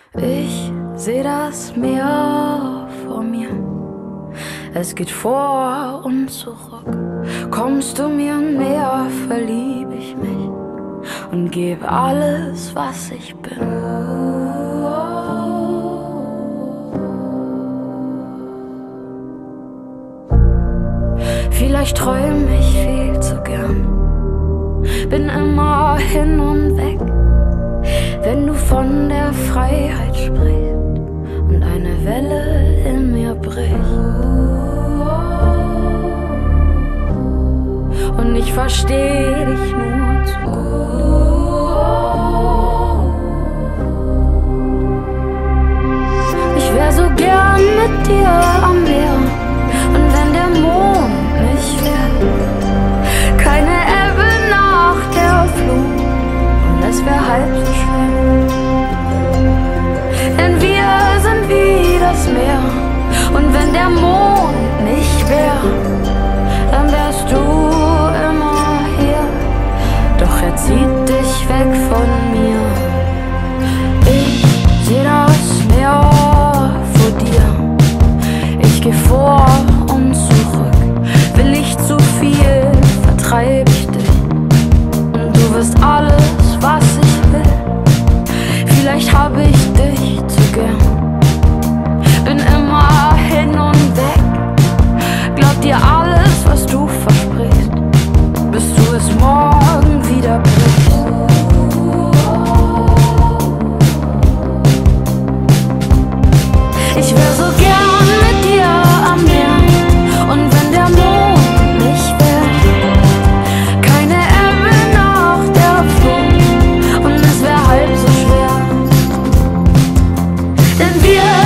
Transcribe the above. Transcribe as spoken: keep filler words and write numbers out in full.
Ich seh das Meer vor mir, es geht vor und zurück. Kommst du mir näher, verlieb ich mich und geb alles, was ich bin. Vielleicht träum ich viel zu gern, bin immer hin und weg, wenn du von der Freiheit sprichst und eine Welle in mir bricht. Und ich versteh dich nur zu gut. Ich wär so gern mit dir am Meer, und wenn der Mond nicht wär, keine Ebbe nach der Flut, und es wär halb so schwer. Denn wir sind wie das Meer, und wenn der Mond nicht wär, dann wärst du immer hier, doch er zieht dich weg von mir. Ich seh das Meer vor dir, ich geh vor und zurück. Will ich zu viel, vertreib ich dich, und du wirst alles, was ich will. Vielleicht hab ich dich zu gern, bin immer hin und weg, glaub dir alles, was du versprichst, bis du es morgen wieder brichst. Ich wär so gern mit dir am Meer, und wenn der Mond nicht wär, keine Ebbe nach der Flut, und es wär halb so schwer. Denn wir